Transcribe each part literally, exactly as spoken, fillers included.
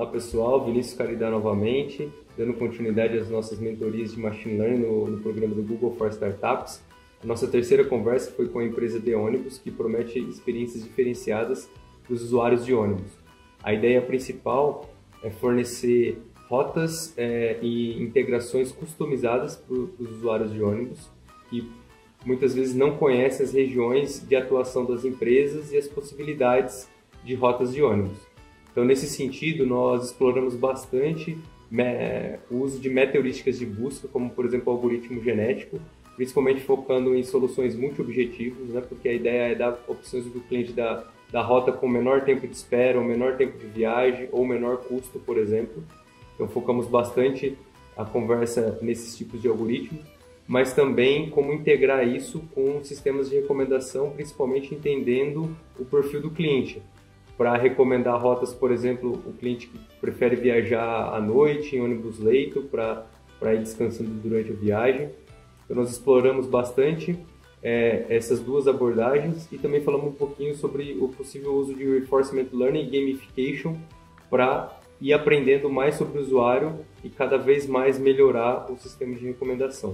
pessoal, Vinícius Caridá novamente, dando continuidade às nossas mentorias de Machine Learning no, no programa do Google for Startups. A nossa terceira conversa foi com a empresa de ônibus, que promete experiências diferenciadas para os usuários de ônibus. A ideia principal é fornecer rotas é, e integrações customizadas para os usuários de ônibus, que muitas vezes não conhecem as regiões de atuação das empresas e as possibilidades de rotas de ônibus. Então, nesse sentido, nós exploramos bastante o uso de meta-heurísticas de busca, como, por exemplo, o algoritmo genético, principalmente focando em soluções multi-objetivos, né? Porque a ideia é dar opções para o cliente da, da rota com menor tempo de espera, ou menor tempo de viagem, ou menor custo, por exemplo. Então, focamos bastante a conversa nesses tipos de algoritmos, mas também como integrar isso com sistemas de recomendação, principalmente entendendo o perfil do cliente. Para recomendar rotas, por exemplo, o cliente que prefere viajar à noite em ônibus leito para para ir descansando durante a viagem. Então nós exploramos bastante é, essas duas abordagens e também falamos um pouquinho sobre o possível uso de Reinforcement Learning e Gamification para ir aprendendo mais sobre o usuário e cada vez mais melhorar o sistema de recomendação.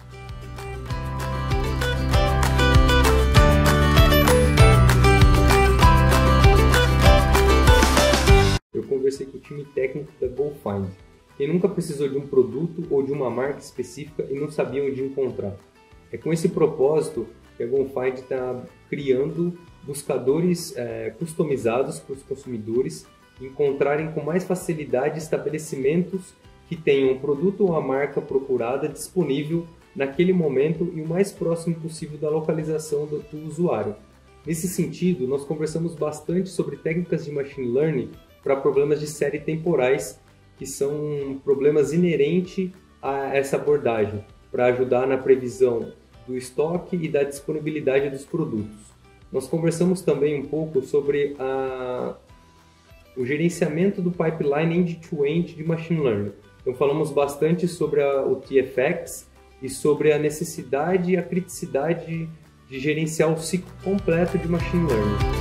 Eu conversei com o time técnico da GoFind. Quem nunca precisou de um produto ou de uma marca específica e não sabia onde encontrar? É com esse propósito que a GoFind está criando buscadores é, customizados para os consumidores encontrarem com mais facilidade estabelecimentos que tenham o produto ou a marca procurada disponível naquele momento e o mais próximo possível da localização do, do usuário. Nesse sentido, nós conversamos bastante sobre técnicas de Machine Learning para problemas de série temporais, que são problemas inerentes a essa abordagem, para ajudar na previsão do estoque e da disponibilidade dos produtos. Nós conversamos também um pouco sobre a, o gerenciamento do pipeline end-to-end de Machine Learning. Então falamos bastante sobre a, o T F X e sobre a necessidade e a criticidade de, de gerenciar o ciclo completo de Machine Learning.